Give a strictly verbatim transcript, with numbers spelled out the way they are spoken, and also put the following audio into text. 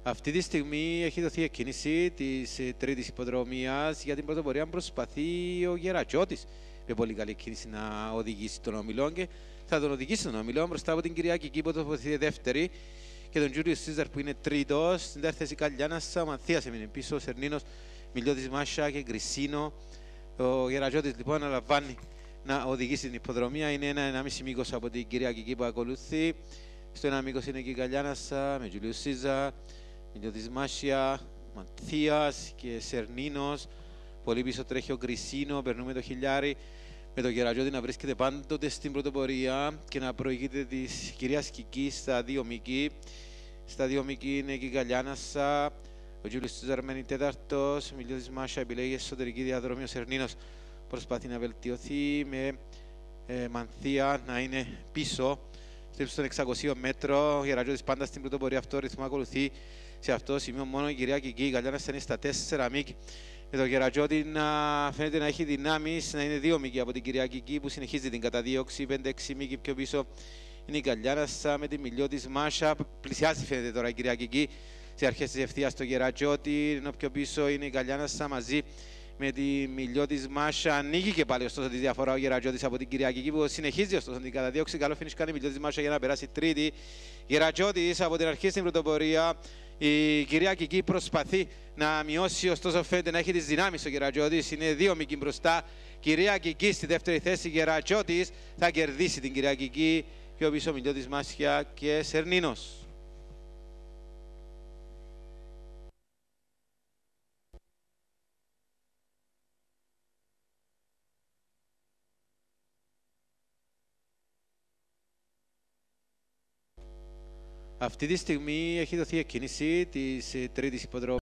Αυτή τη στιγμή έχει δοθεί εκκίνηση της τρίτης υποδρομίας για την πρωτοπορία. Προσπαθεί ο Γερατζώτης με πολύ καλή κίνηση να οδηγήσει τον όμιλο και θα τον οδηγήσει τον όμιλο μπροστά από την Κυριακή που τοποθετείται δεύτερη και τον Τζούλιο Σίζαρ που είναι τρίτος. Στην δεύτερη θέση Καλιάνας, Μανθίας έμεινε πίσω, Σερνίνος, Μιλιώτης Μάσα και Γκρισίνο. Ο Γερατζώτης λοιπόν αναλαμβάνει να οδηγήσει την υποδρομία. Είναι ένα ενάμιση μήκος από την Κυριακή που ακολουθεί. Στο ένα μήκος είναι και η Καλιάνας με Τζούλιο Σίζαρ, Μιλιώτης Μάσια, Μανθίας και Σερνίνος. Πολύ πίσω τρέχει ο Γκρισίνο. Περνούμε το χιλιάρι με τον Γερατζώτη να βρίσκεται πάντοτε στην πρωτοπορία και να προηγείται της κυρίας Κική στα δύο μήκη. Στα δύο μήκη είναι και η Καλιάνασα. Ο Τζούλιος Σίζαρ μένει τέταρτος. Ο Μιλιώτης Μάσια επιλέγει εσωτερική διαδρομή. Ο Σερνίνος προσπαθεί να βελτιωθεί με ε, Μανθία να είναι πίσω. Στο ύψος των εξακοσίων μέτρων. Ο Γερατζώτης πάντα στην πρωτοπορία. Αυτό ρυθμό ακολουθεί. Σε αυτό το σημείο μόνο η κυρία Κική. Η Καλιάνασα είναι στα τέσσερα μήκη. Με τον Γερατζώτη να φαίνεται να έχει δυνάμεις, να είναι δύο μήκη από την Κυριακή που συνεχίζει την καταδίωξη. πέντε έξι μήκη πιο πίσω είναι η Καλιάνασα με τη Μιλιώτης Μάσα. Πλησιάζει φαίνεται τώρα η Κυριακή σε αρχές της ευθείας στο Γερατζώτη. Ενώ πιο πίσω είναι η Καλιάνασα μαζί με τη Μιλιώτης Μάσα. Ανοίγει και πάλι ωστόσο τη διαφορά ο Γερατζώτης από την Κυριακή που συνεχίζει ωστόσο την καταδίωξη. Καλό φινίσκ κάνει η Μιλιώτης Μάσα για να περάσει τρίτη. Γερατζώτης από την αρχή στην πρωτοπορία. Η κυρία Κική προσπαθεί να μειώσει, ωστόσο φαίνεται να έχει τις δυνάμεις ο Γερατζώτης. Είναι δύο μήκη μπροστά. Κυρία Κική στη δεύτερη θέση. Γερατζώτης θα κερδίσει την κυρία Κική. Πιο πίσω Μιλιώτης Μάσια και Σερνίνος. Αυτή τη στιγμή έχει δοθεί εκκίνηση της τρίτης υποδρομής.